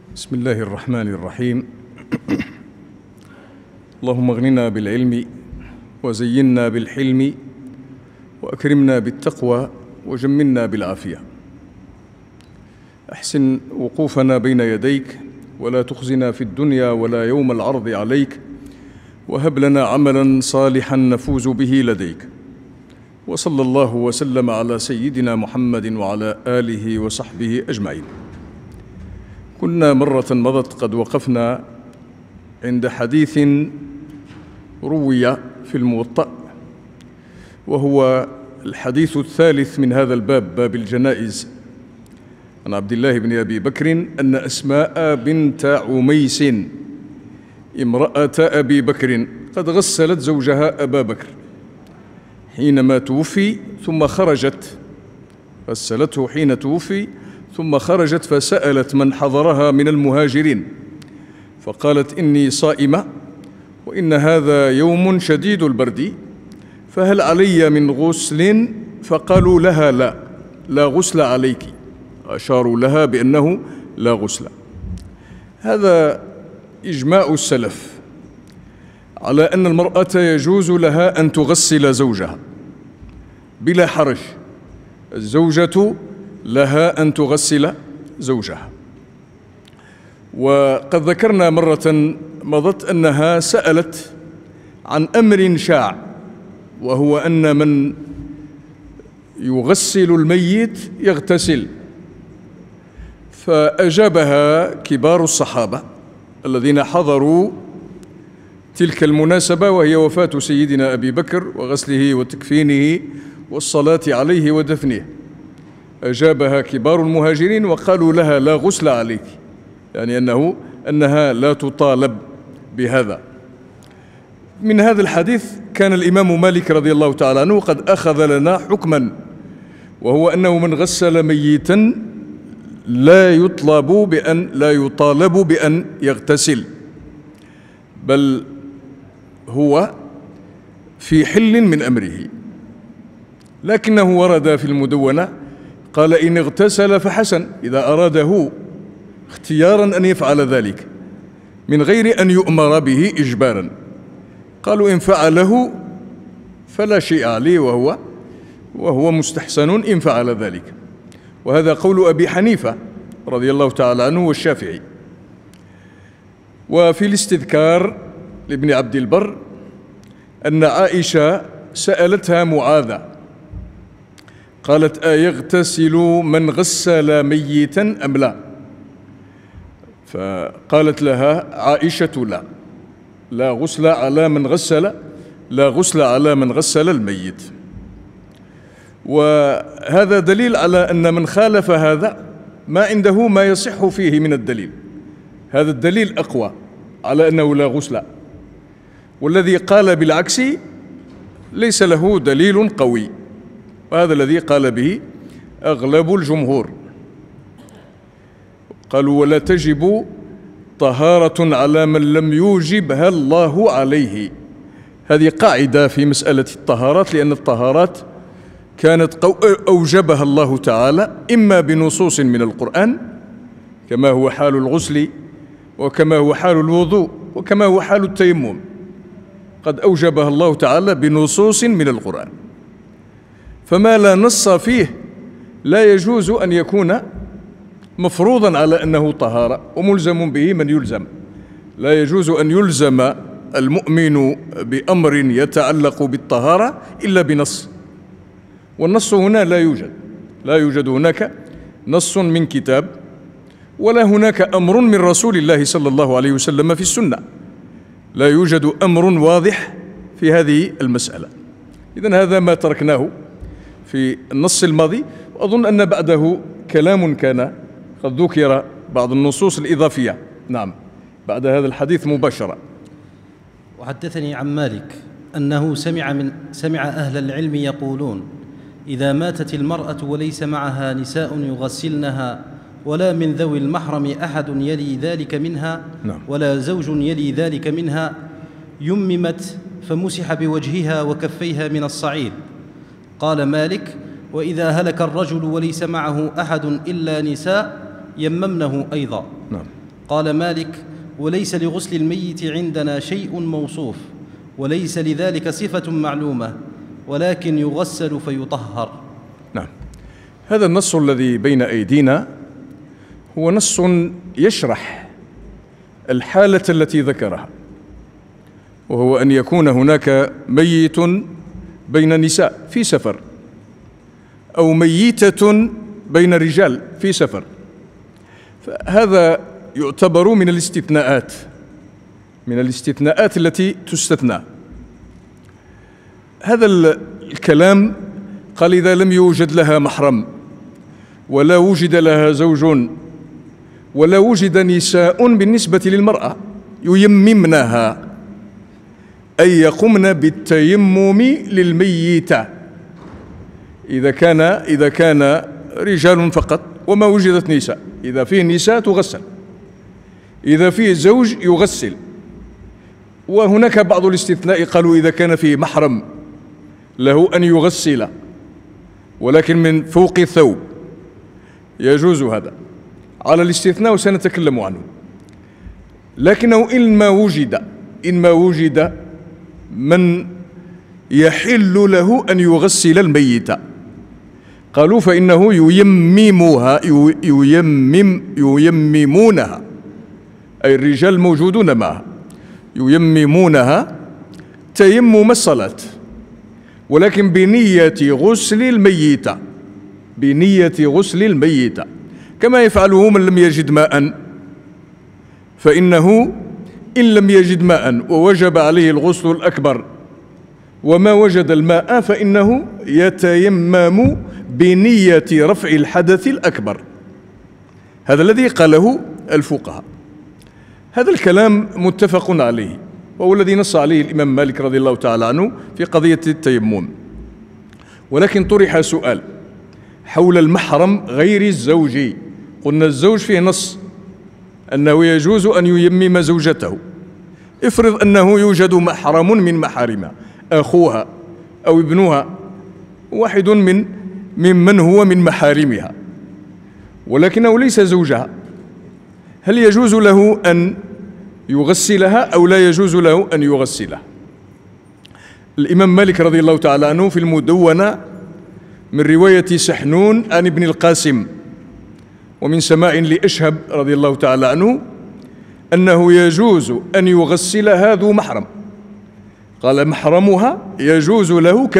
بسم الله الرحمن الرحيم. اللهم اغننا بالعلم وزينا بالحلم وأكرمنا بالتقوى وجملنا بالعافية. أحسن وقوفنا بين يديك ولا تخزنا في الدنيا ولا يوم العرض عليك، وهب لنا عملا صالحا نفوز به لديك. وصلى الله وسلم على سيدنا محمد وعلى آله وصحبه أجمعين. كنا مرة مضت قد وقفنا عند حديث روي في الموطأ، وهو الحديث الثالث من هذا الباب، باب الجنائز، عن عبد الله بن أبي بكر أن أسماء بنت عميس امرأة أبي بكر قد غسلت زوجها أبا بكر حينما توفي، ثم خرجت، غسلته حين توفي ثم خرجت فسألت من حضرها من المهاجرين فقالت: إني صائمة وإن هذا يوم شديد البرد، فهل علي من غسل؟ فقالوا لها: لا غسل عليك، أشاروا لها بأنه لا غسل. هذا إجماع السلف على أن المرأة يجوز لها أن تغسل زوجها بلا حرج، الزوجة لها أن تغسل زوجها. وقد ذكرنا مرة مضت أنها سألت عن أمر شاع، وهو أن من يغسل الميت يغتسل، فأجابها كبار الصحابة الذين حضروا تلك المناسبة، وهي وفاة سيدنا أبي بكر وغسله وتكفينه والصلاة عليه ودفنه. أجابها كبار المهاجرين وقالوا لها: لا غسل عليك، يعني أنها لا تطالب بهذا. من هذا الحديث كان الإمام مالك رضي الله تعالى عنه قد أخذ لنا حكما، وهو أنه من غسل ميتا لا يطالب بأن يغتسل، بل هو في حل من أمره. لكنه ورد في المدونة قال: إن اغتسل فحسن، إذا أراده اختيارا أن يفعل ذلك من غير أن يؤمر به إجبارا. قالوا: إن فعله فلا شيء عليه، وهو مستحسن إن فعل ذلك. وهذا قول أبي حنيفة رضي الله تعالى عنه والشافعي. وفي الاستذكار لابن عبد البر أن عائشة سألتها معاذة قالت: أيغتسل من غسل ميتا أم لا؟ فقالت لها عائشة: لا غسل على من غسل الميت. وهذا دليل على أن من خالف هذا ما عنده ما يصح فيه من الدليل، هذا الدليل أقوى على أنه لا غسل، والذي قال بالعكس ليس له دليل قوي، وهذا الذي قال به أغلب الجمهور. قالوا: ولا تجب طهارة على من لم يوجبها الله عليه. هذه قاعدة في مسألة الطهارات، لأن الطهارات كانت أوجبها الله تعالى إما بنصوص من القرآن كما هو حال الغسل، وكما هو حال الوضوء، وكما هو حال التيمم، قد أوجبها الله تعالى بنصوص من القرآن. فما لا نص فيه لا يجوز أن يكون مفروضا على أنه طهارة وملزم به من يلزم. لا يجوز أن يلزم المؤمن بأمر يتعلق بالطهارة إلا بنص، والنص هنا لا يوجد هناك نص من كتاب، ولا هناك أمر من رسول الله صلى الله عليه وسلم في السنة. لا يوجد أمر واضح في هذه المسألة. إذن هذا ما تركناه في النص الماضي، وأظن أن بعده كلام كان قد ذكر بعض النصوص الإضافية. نعم، بعد هذا الحديث مباشرة. وحدثني عن مالك أنه سمع أهل العلم يقولون: إذا ماتت المرأة وليس معها نساء يغسلنها، ولا من ذوي المحرم أحد يلي ذلك منها، ولا زوج يلي ذلك منها، يممت فمسح بوجهها وكفيها من الصعيد. قال مالك: وإذا هلك الرجل وليس معه أحد إلا نساء يممنه أيضا. قال مالك: وليس لغسل الميت عندنا شيء موصوف، وليس لذلك صفة معلومة، ولكن يغسل فيطهر. نعم، هذا النص الذي بين أيدينا هو نص يشرح الحالة التي ذكرها، وهو أن يكون هناك ميت بين نساء في سفر، أو ميتة بين رجال في سفر، فهذا يعتبر من الاستثناءات التي تستثنى. هذا الكلام قال: إذا لم يوجد لها محرم، ولا وجد لها زوج، ولا وجد نساء بالنسبة للمرأة ييممنها، أي يقمن بالتيمم للميتة. إذا كان رجال فقط وما وجدت نساء، إذا فيه نساء تغسل، إذا فيه زوج يغسل. وهناك بعض الاستثناء قالوا إذا كان فيه محرم له أن يغسل، ولكن من فوق الثوب يجوز هذا، على الاستثناء وسنتكلم عنه. لكنه إن ما وجد من يحل له أن يغسل الميت، قالوا فإنه ييممونها، أي الرجال موجودون معها ييممونها تيمم الصلاة، ولكن بنية غسل الميت، كما يفعله من لم يجد ماء، فإنه إن لم يجد ماء ووجب عليه الغسل الأكبر وما وجد الماء، فإنه يتيمم بنية رفع الحدث الأكبر. هذا الذي قاله الفقهاء. هذا الكلام متفق عليه، وهو الذي نص عليه الإمام مالك رضي الله تعالى عنه في قضية التيمم. ولكن طرح سؤال حول المحرم غير الزوج. قلنا الزوج فيه نص أنه يجوز أن ييمم زوجته. افرض أنه يوجد محرم من محارمها، أخوها أو ابنها، واحد ممن هو من محارمها، ولكنه ليس زوجها، هل يجوز له أن يغسلها أو لا يجوز له أن يغسلها؟ الإمام مالك رضي الله تعالى عنه في المدونة من رواية سحنون عن ابن القاسم، ومن سماع لأشهب رضي الله تعالى عنه، أنه يجوز أن يغسلها ذو محرم. قال: محرمها يجوز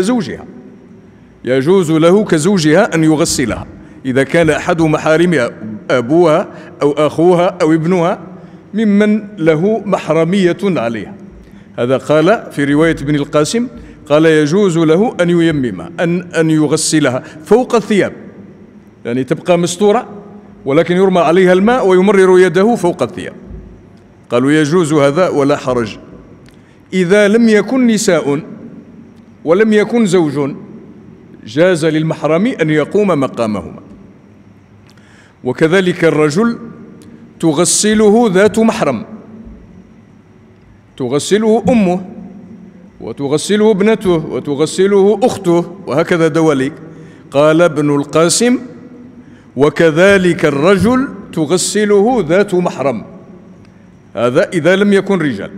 له كزوجها أن يغسلها، إذا كان أحد محارمها أبوها أو أخوها أو ابنها ممن له محرمية عليها. هذا قال في رواية ابن القاسم، قال: يجوز له أن ييممها، أن يغسلها فوق الثياب، يعني تبقى مستورة ولكن يرمى عليها الماء ويمرر يده فوق الثياب. قالوا يجوز هذا ولا حرج. إذا لم يكن نساء ولم يكن زوج، جاز للمحرم أن يقوم مقامهما. وكذلك الرجل تغسله ذات محرم، تغسله أمه، وتغسله ابنته، وتغسله أخته، وهكذا دواليك. قال ابن القاسم: وكذلك الرجل تغسله ذات محرم، هذا إذا لم يكن رجال.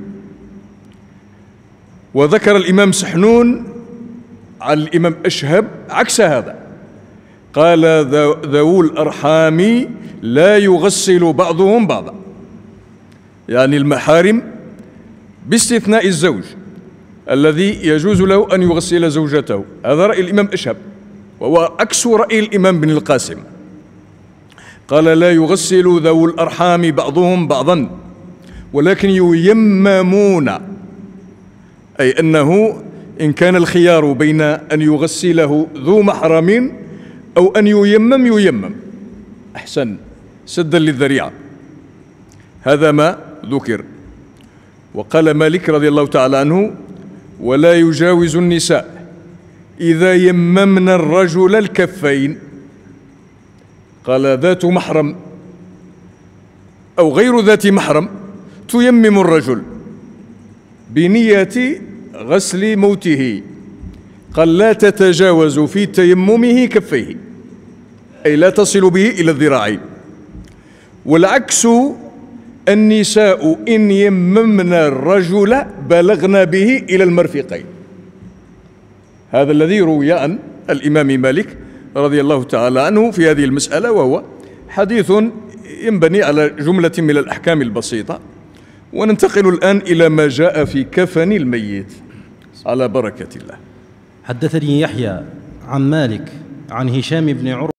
وذكر الإمام سحنون عن الإمام أشهب عكس هذا، قال: ذوو الأرحام لا يغسل بعضهم بعضا، يعني المحارم باستثناء الزوج الذي يجوز له أن يغسل زوجته. هذا رأي الإمام أشهب، وهو عكس رأي الإمام بن القاسم. قال: لا يغسل ذوو الأرحام بعضهم بعضا، ولكن ييممون، أي أنه إن كان الخيار بين أن يغسله ذو محرم أو أن ييمم أحسن، سدا للذريعة. هذا ما ذكر. وقال مالك رضي الله تعالى عنه: ولا يجاوز النساء إذا يممن الرجل الكفين. قال: ذات محرم أو غير ذات محرم تيمم الرجل بنية غسل موته، قال: لا تتجاوز في تيممه كفيه، أي لا تصل به إلى الذراعين. والعكس النساء إن يممن الرجل بلغنا به إلى المرفقين. هذا الذي روي عن الإمام مالك رضي الله تعالى عنه في هذه المسألة، وهو حديث ينبني على جملة من الأحكام البسيطة. وننتقل الآن إلى ما جاء في كفن الميت على بركة الله. حدثني يحيى عن مالك عن هشام بن عروة